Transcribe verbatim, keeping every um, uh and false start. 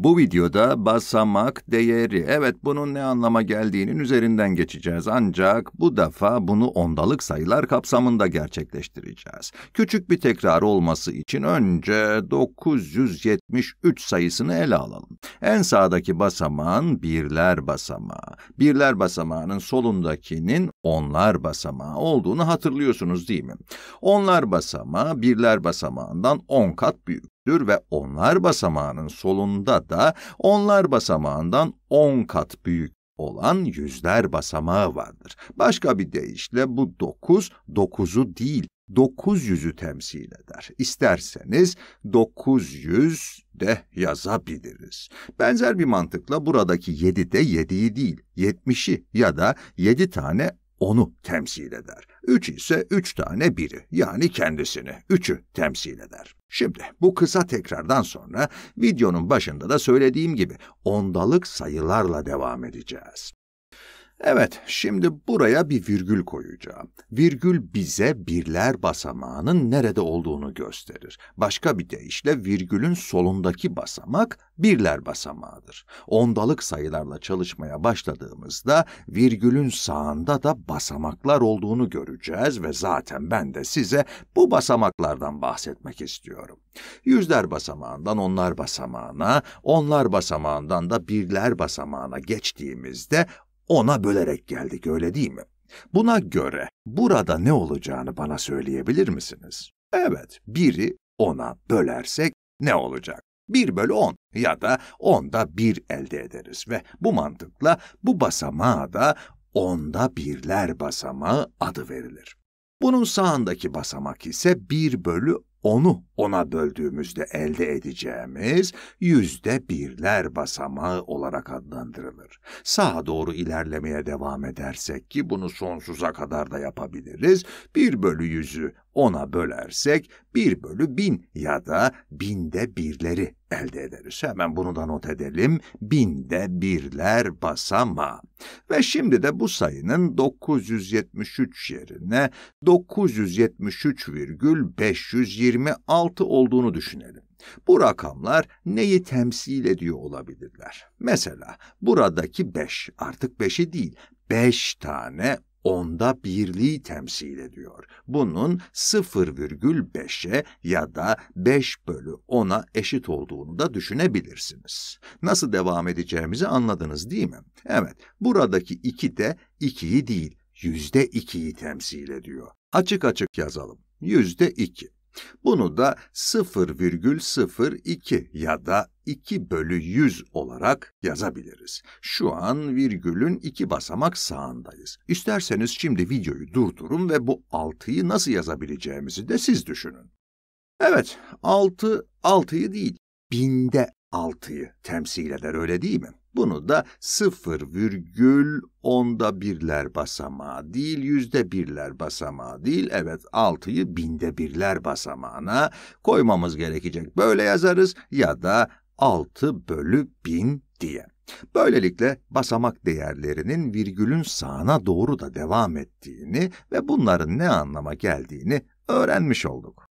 Bu videoda basamak değeri, evet bunun ne anlama geldiğinin üzerinden geçeceğiz ancak bu defa bunu ondalık sayılar kapsamında gerçekleştireceğiz. Küçük bir tekrar olması için önce dokuz yüz yetmiş üç sayısını ele alalım. En sağdaki basamağın birler basamağı, birler basamağının solundakinin onlar basamağı olduğunu hatırlıyorsunuz değil mi? Onlar basamağı birler basamağından on kat büyük. Ve onlar basamağının solunda da onlar basamağından on kat büyük olan yüzler basamağı vardır. Başka bir deyişle bu dokuz, dokuzu değil, dokuz yüzü temsil eder. İsterseniz dokuz yüz de yazabiliriz. Benzer bir mantıkla buradaki yedi de yediyi değil, yetmişi ya da yedi tane onu temsil eder. üç ise üç tane biri, yani kendisini, üçü temsil eder. Şimdi bu kısa tekrardan sonra videonun başında da söylediğim gibi ondalık sayılarla devam edeceğiz. Evet, şimdi buraya bir virgül koyacağım. Virgül bize birler basamağının nerede olduğunu gösterir. Başka bir deyişle virgülün solundaki basamak birler basamağıdır. Ondalık sayılarla çalışmaya başladığımızda virgülün sağında da basamaklar olduğunu göreceğiz ve zaten ben de size bu basamaklardan bahsetmek istiyorum. Yüzler basamağından onlar basamağına, onlar basamağından da birler basamağına geçtiğimizde ona bölerek geldik, öyle değil mi? Buna göre burada ne olacağını bana söyleyebilir misiniz? Evet, biri ona bölersek ne olacak? bir bölü on ya da onda bir elde ederiz ve bu mantıkla bu basamağa da onda birler basamağı adı verilir. Bunun sağındaki basamak ise bir bölü onu ona böldüğümüzde elde edeceğimiz yüzde birler basamağı olarak adlandırılır. Sağa doğru ilerlemeye devam edersek ki bunu sonsuza kadar da yapabiliriz, bir bölü yüzü ona bölersek bir bölü bin ya da binde birleri elde ederiz. Hemen bunu da not edelim, binde birler basamağı. Ve şimdi de bu sayının dokuz yüz yetmiş üç yerine dokuz yüz yetmiş üç virgül beş yüz yirmi altı olduğunu düşünelim. Bu rakamlar neyi temsil ediyor olabilirler? Mesela buradaki beş artık beşi değil, beş tane onda birliği temsil ediyor. Bunun sıfır virgül beşe ya da beş bölü ona eşit olduğunu da düşünebilirsiniz. Nasıl devam edeceğimizi anladınız değil mi? Evet, buradaki iki de ikiyi değil, yüzde ikiyi temsil ediyor. Açık açık yazalım, yüzde iki. Bunu da sıfır virgül sıfır iki ya da iki bölü yüz olarak yazabiliriz. Şu an virgülün iki basamak sağındayız. İsterseniz şimdi videoyu durdurun ve bu altıyı nasıl yazabileceğimizi de siz düşünün. Evet, altı, altıyı değil, binde altıyı temsil eder, öyle değil mi? Bunu da sıfır virgül onda birler basamağı değil, yüzde birler basamağı değil, evet altıyı binde birler basamağına koymamız gerekecek. Böyle yazarız ya da altı bölü bin diye. Böylelikle basamak değerlerinin virgülün sağına doğru da devam ettiğini ve bunların ne anlama geldiğini öğrenmiş olduk.